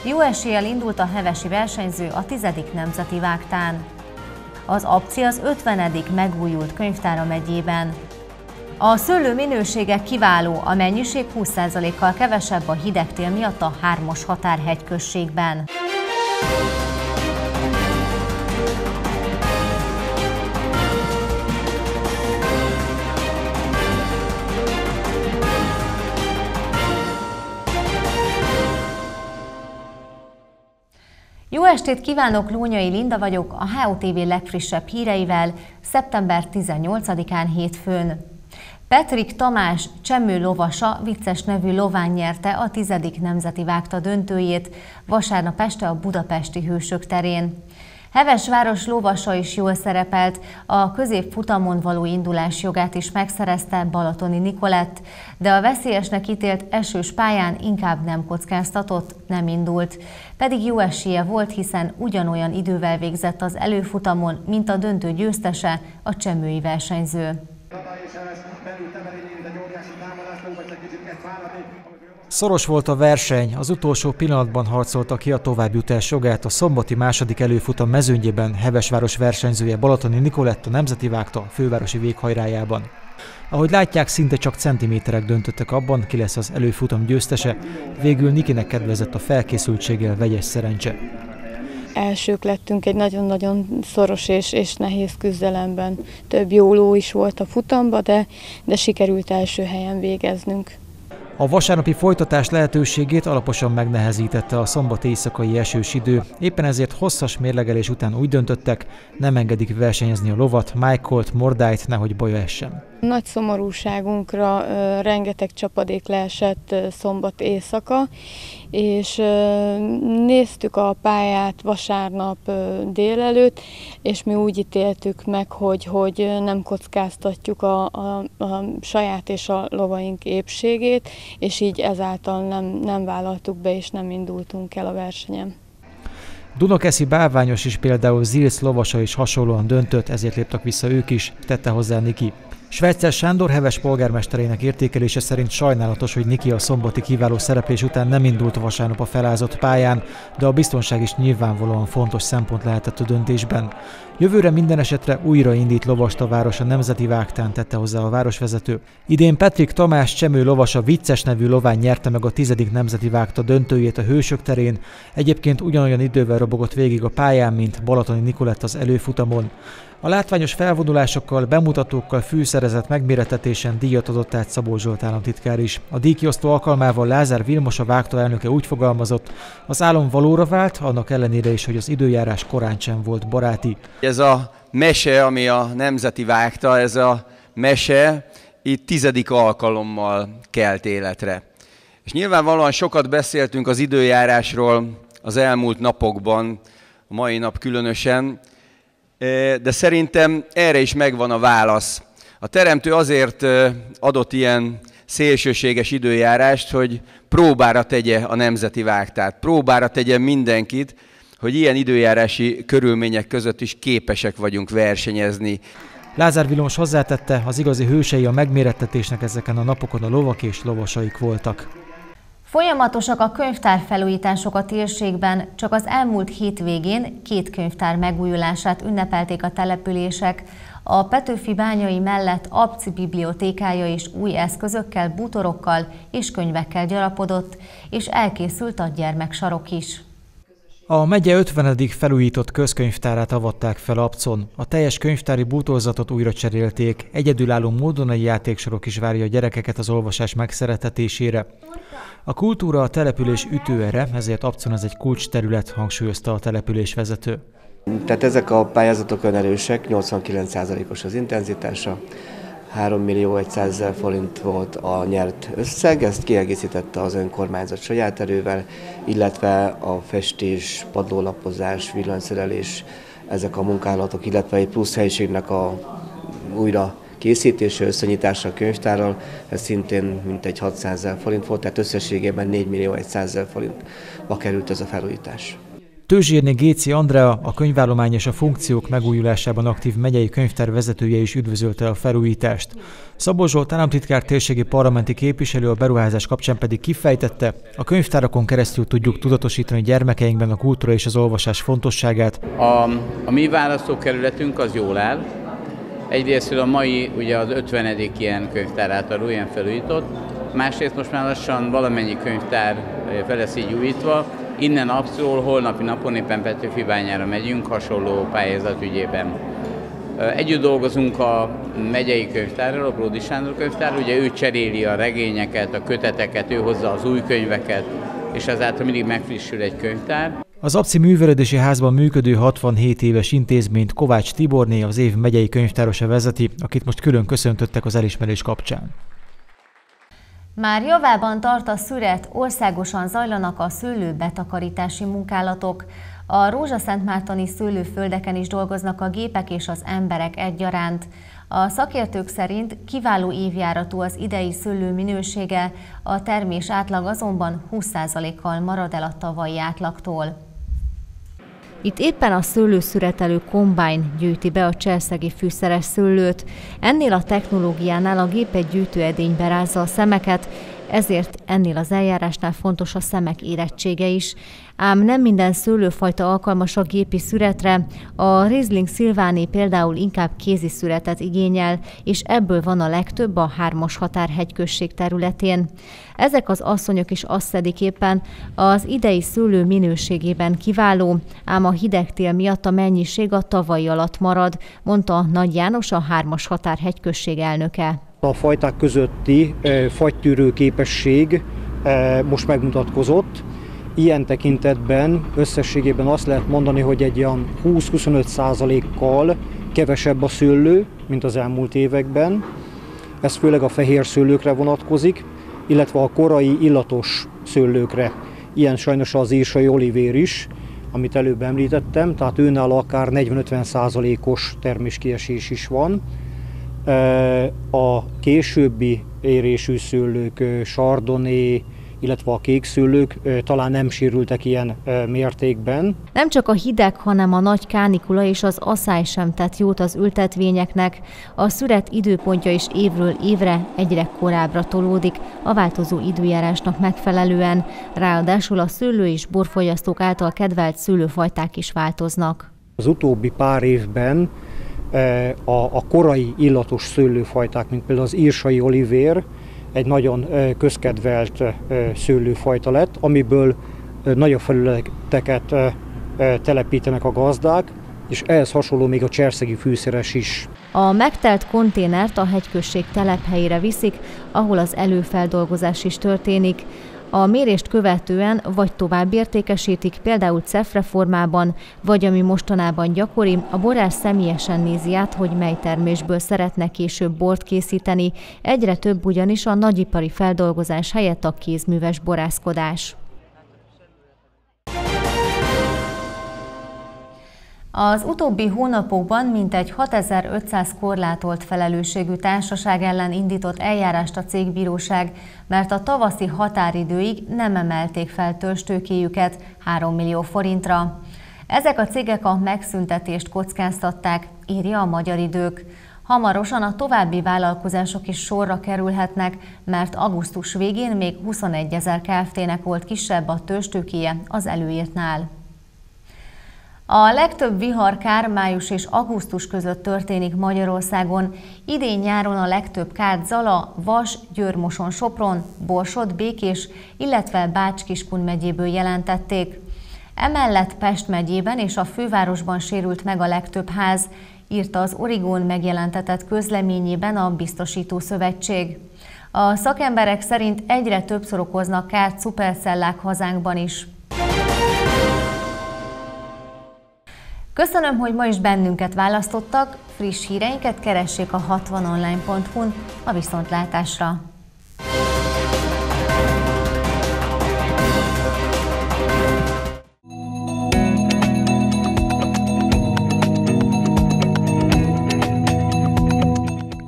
Jó eséllyel indult a hevesi versenyző a 10. nemzeti vágtán. Az ABCI az 50. megújult könyvtár a megyében. A szőlő minősége kiváló, a mennyiség 20%-kal kevesebb a hideg tél miatt a 3-as határhegyközségben. Jó estét kívánok, Lónyai Linda vagyok, a HOTV legfrissebb híreivel szeptember 18-án hétfőn. Petrik Tamás Csemmő lovasa vicces nevű lován nyerte a 10. nemzeti vágta döntőjét vasárnap este a budapesti Hősök terén. Hevesváros lovasa is jól szerepelt, a középfutamon való indulás jogát is megszerezte Balatoni Nikolett, de a veszélyesnek ítélt esős pályán inkább nem kockáztatott, nem indult. Pedig jó esélye volt, hiszen ugyanolyan idővel végzett az előfutamon, mint a döntő győztese, a csemmői versenyző. Szoros volt a verseny, az utolsó pillanatban harcolta ki a továbbjutás jogát a szombati második előfutam mezőnyében Hevesváros versenyzője Balatoni Nikolett a nemzeti vágta a fővárosi véghajrájában. Ahogy látják, szinte csak centiméterek döntöttek abban, ki lesz az előfutam győztese, végül Nikinek kedvezett a felkészültséggel vegyes szerencse. Elsők lettünk egy nagyon-nagyon szoros és nehéz küzdelemben. Több jó ló is volt a futamba, de sikerült első helyen végeznünk. A vasárnapi folytatás lehetőségét alaposan megnehezítette a szombat éjszakai esős idő, éppen ezért hosszas mérlegelés után úgy döntöttek, nem engedik versenyezni a lovat, Michaelt, Mordájt, nehogy baja essen. Nagy szomorúságunkra rengeteg csapadék leesett szombat éjszaka, és néztük a pályát vasárnap délelőtt, és mi úgy ítéltük meg, hogy nem kockáztatjuk a saját és a lovaink épségét, és így ezáltal nem vállaltuk be, és nem indultunk el a versenyen. Dunakeszi bálványos is például Zilsz lovasa is hasonlóan döntött, ezért léptek vissza ők is, tette hozzá Niki. Svejtszer Sándor Heves polgármesterének értékelése szerint sajnálatos, hogy Niki a szombati kiváló szereplés után nem indult vasárnap a felázott pályán, de a biztonság is nyilvánvalóan fontos szempont lehetett a döntésben. Jövőre minden esetre újra indít lovast a város a nemzeti vágtán, tette hozzá a városvezető. Idén Petrik Tamás Csemmő lovasa vicces nevű lován nyerte meg a 10. nemzeti vágta döntőjét a Hősök terén, egyébként ugyanolyan idővel robogott végig a pályán, mint Balatoni Nikolett az előfutamon. A látványos felvonulásokkal, bemutatókkal fűszerezett megmérettetésen díjat adott át Szabó Zsolt államtitkár is. A díjkiosztó alkalmával Lázár Vilmos, a vágta elnöke úgy fogalmazott, az álom valóra vált, annak ellenére is, hogy az időjárás korán sem volt baráti. Ez a mese, ami a nemzeti vágta, ez a mese itt 10. alkalommal kelt életre. És nyilvánvalóan sokat beszéltünk az időjárásról az elmúlt napokban, a mai nap különösen, de szerintem erre is megvan a válasz. A teremtő azért adott ilyen szélsőséges időjárást, hogy próbára tegye a nemzeti vágtát, próbára tegye mindenkit, hogy ilyen időjárási körülmények között is képesek vagyunk versenyezni. Lázár Vilmos hozzátette, az igazi hősei a megmérettetésnek ezeken a napokon a lovak és lovasaik voltak. Folyamatosak a könyvtárfelújítások a térségben, csak az elmúlt hétvégén 2 könyvtár megújulását ünnepelték a települések. A Petőfi-bányai mellett ABCI bibliotékája is új eszközökkel, bútorokkal és könyvekkel gyarapodott, és elkészült a gyermeksarok is. A megye 50. felújított közkönyvtárát avatták fel Abcon. A teljes könyvtári bútorzatot újra cserélték, egyedülálló módon egy játéksorok is várja a gyerekeket az olvasás megszerettetésére. A kultúra a település ütőere, ezért Abcon ez egy kulcsterület, hangsúlyozta a településvezető. Tehát ezek a pályázatok olyan erősek, 89%-os az intenzitása, 3.100.000 forint volt a nyert összeg, ezt kiegészítette az önkormányzat saját erővel, illetve a festés, padlólapozás, villanyszerelés, ezek a munkálatok, illetve egy plusz helyiségnek a újra készítése, összenyitása a könyvtárral, ez szintén mintegy 600.000 forint volt, tehát összességében 4.100.000 forintba került ez a felújítás. Tőzsérné Géci Andrea, a könyvállomány és a funkciók megújulásában aktív megyei könyvtár vezetője is üdvözölte a felújítást. Szabó Zsolt államtitkár térségi parlamenti képviselő a beruházás kapcsán pedig kifejtette, a könyvtárakon keresztül tudjuk tudatosítani gyermekeinkben a kultúra és az olvasás fontosságát. A mi választókerületünk az jól áll. Egyrészt a mai, ugye az 50. ilyen könyvtár átadó, ilyen felújított, másrészt most már lassan valamennyi könyvtár fel lesz így újítva. Innen napszól, holnapi napon éppen Petőfi-bányára megyünk hasonló pályázat ügyében. Együtt dolgozunk a megyei könyvtárral, a Bródi Sándor könyvtár, ugye ő cseréli a regényeket, a köteteket, ő hozza az új könyveket, és ezáltal mindig megfrissül egy könyvtár. Az Apci Művelődési Házban működő 67 éves intézményt Kovács Tiborné, az év megyei könyvtárosa vezeti, akit most külön köszöntöttek az elismerés kapcsán. Már javában tart a szüret, országosan zajlanak a szőlőbetakarítási munkálatok. A rózsaszentmártoni szőlőföldeken is dolgoznak a gépek és az emberek egyaránt. A szakértők szerint kiváló évjáratú az idei szőlő minősége, a termés átlag azonban 20%-kal marad el a tavalyi átlagtól. Itt éppen a szőlőszüretelő kombájn gyűjti be a cselszegi fűszeres szőlőt. Ennél a technológiánál a gép egy gyűjtőedénybe rázza a szemeket, ezért ennél az eljárásnál fontos a szemek érettsége is. Ám nem minden szőlőfajta alkalmas a gépi szüretre, a Riesling Szilváné például inkább kézi szüretet igényel, és ebből van a legtöbb a 3-as határhegyközség területén. Ezek az asszonyok is azt szedik éppen, az idei szőlő minőségében kiváló, ám a hideg tél miatt a mennyiség a tavalyi alatt marad, mondta Nagy János, a 3-as határhegyközség elnöke. A fajták közötti fagytűrő képesség most megmutatkozott. Ilyen tekintetben összességében azt lehet mondani, hogy egy olyan 20-25%-kal kevesebb a szőlő, mint az elmúlt években. Ez főleg a fehér szőlőkre vonatkozik, illetve a korai illatos szőlőkre. Ilyen sajnos az írsai olivér is, amit előbb említettem, tehát őnál akár 40-50%-os terméskiesés is van. A későbbi érésű szőlők, sardoné, illetve a kék szőlők talán nem sérültek ilyen mértékben. Nem csak a hideg, hanem a nagy kánikula és az aszály sem tett jót az ültetvényeknek. A szüret időpontja is évről évre egyre korábbra tolódik, a változó időjárásnak megfelelően. Ráadásul a szőlő és borfogyasztók által kedvelt szőlőfajták is változnak. Az utóbbi pár évben a korai illatos szőlőfajták, mint például az írsai olivér, egy nagyon közkedvelt szőlőfajta lett, amiből nagyobb felületeket telepítenek a gazdák, és ehhez hasonló még a cserszegi fűszeres is. A megtelt konténert a hegyközség telephelyére viszik, ahol az előfeldolgozás is történik. A mérést követően vagy tovább értékesítik, például cefre formában, vagy ami mostanában gyakori, a borász személyesen nézi át, hogy mely termésből szeretne később bort készíteni. Egyre több ugyanis a nagyipari feldolgozás helyett a kézműves borászkodás. Az utóbbi hónapokban mintegy 6500 korlátolt felelősségű társaság ellen indított eljárást a cégbíróság, mert a tavaszi határidőig nem emelték fel törzstőkéjüket 3 millió forintra. Ezek a cégek a megszüntetést kockáztatták, írja a Magyar Idők. Hamarosan a további vállalkozások is sorra kerülhetnek, mert augusztus végén még 21 000 Kft-nek volt kisebb a törzstőkéje az előírtnál. A legtöbb viharkár május és augusztus között történik Magyarországon. Idén nyáron a legtöbb kárt Zala, Vas, Győr-Moson-Sopron, Borsod, Békés, illetve Bács-Kiskun megyéből jelentették. Emellett Pest megyében és a fővárosban sérült meg a legtöbb ház, írta az Origon megjelentetett közleményében a Biztosító Szövetség. A szakemberek szerint egyre többször okoznak kárt szupercellák hazánkban is. Köszönöm, hogy ma is bennünket választottak, friss híreinket keressék a 60online.hu-n, a viszontlátásra!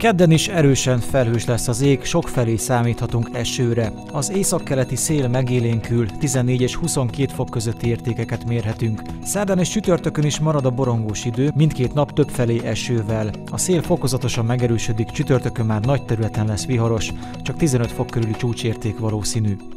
Kedden is erősen felhős lesz az ég, sokfelé számíthatunk esőre. Az északkeleti szél megélénkül, 14 és 22 fok közötti értékeket mérhetünk. Szerdán és csütörtökön is marad a borongós idő, mindkét nap többfelé esővel. A szél fokozatosan megerősödik, csütörtökön már nagy területen lesz viharos, csak 15 fok körüli csúcsérték valószínű.